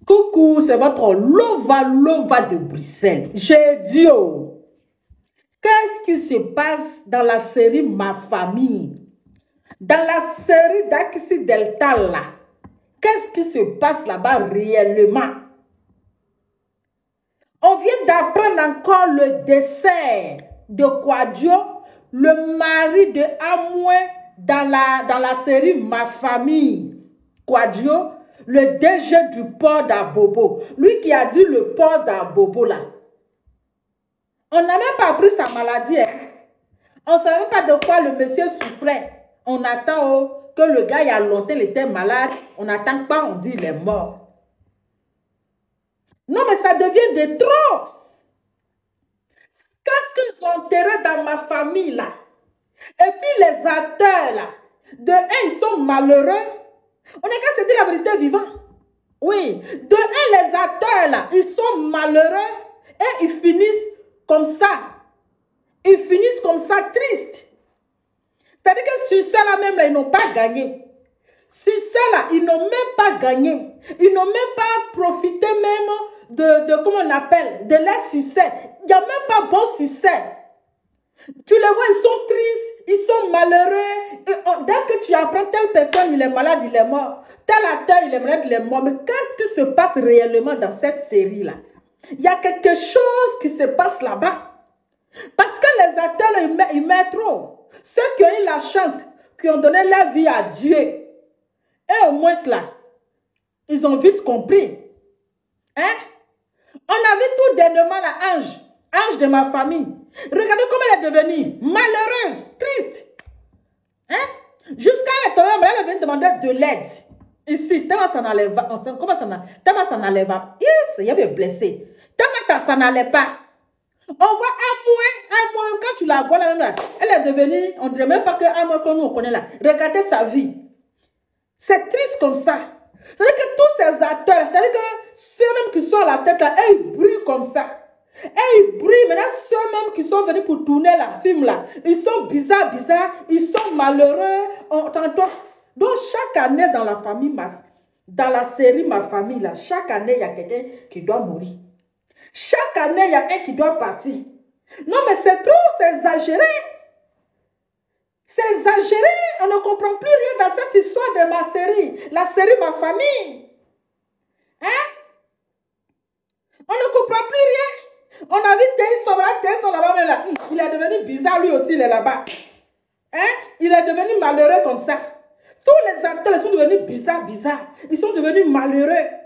Coucou, c'est votre Lova de Bruxelles. J'ai dit, oh, qu'est-ce qui se passe dans la série Ma Famille? Dans la série d'Akissi Delta, là, qu'est-ce qui se passe là-bas réellement? On vient d'apprendre encore le décès de Kwadio, le mari de Amoué dans la série Ma Famille. Kwadio, le DG du port d'Abobo. Lui qui a dit le port d'Abobo là. On n'a même pas appris sa maladie. Hein. On ne savait pas de quoi le monsieur souffrait. On attend que le gars, il y a longtemps, il était malade. On n'attend pas, on dit il est mort. Non, mais ça devient de trop. Qu'est-ce qu'ils ont enterré dans ma famille là? Et puis les acteurs là, de un, ils sont malheureux. On est qu'à se dire la vérité vivant. Oui, de un, les acteurs là, ils sont malheureux et ils finissent comme ça. Ils finissent comme ça, tristes. C'est-à-dire que sur ça là même, là, ils n'ont pas gagné. Sur ça là, ils n'ont même pas gagné. Ils n'ont même pas profité même de comment on appelle, de leur succès. Il n'y a même pas bon succès. Tu les vois, ils sont tristes, ils sont malheureux. Et dès que tu apprends telle personne, il est malade, il est mort. Tel acteur, il est malade, il est mort. Mais qu'est-ce qui se passe réellement dans cette série-là? Il y a quelque chose qui se passe là-bas. Parce que les acteurs, là, ils mettent trop. Ceux qui ont eu la chance, qui ont donné leur vie à Dieu, et au moins là, ils ont vite compris. Hein? On a vu tout dernièrement la Ange de ma famille. Regardez comment elle est devenue malheureuse, triste. Hein? Jusqu'à elle est tombée, elle vient demander de l'aide. Ici, tellement ça n'allait pas. Comment ça n'allait pas? Il y avait blessé. Tellement ça n'allait pas. On voit Amoué, quand tu la vois là, elle est devenue, on ne dirait même pas que Amoué que nous on connaît là. Regardez sa vie. C'est triste comme ça. C'est-à-dire que tous ces acteurs, c'est-à-dire que ceux-mêmes qui sont à la tête là, ils brûlent comme ça. Et ils brûlent. Maintenant, ceux-mêmes qui sont venus pour tourner la film là, ils sont bizarres, ils sont malheureux. Donc, chaque année dans la famille, dans la série Ma Famille là, chaque année, il y a quelqu'un qui doit mourir. Chaque année, il y a un qui doit partir. Non, mais c'est trop, c'est exagéré. C'est exagéré. On ne comprend plus rien dans cette histoire de ma série. La série Ma Famille. Hein? On ne comprend plus rien. On a vu Tés sont là-bas, là. Il est devenu bizarre, lui aussi, il est là-bas. Hein? Il est devenu malheureux comme ça. Tous les acteurs sont devenus bizarres. Ils sont devenus malheureux.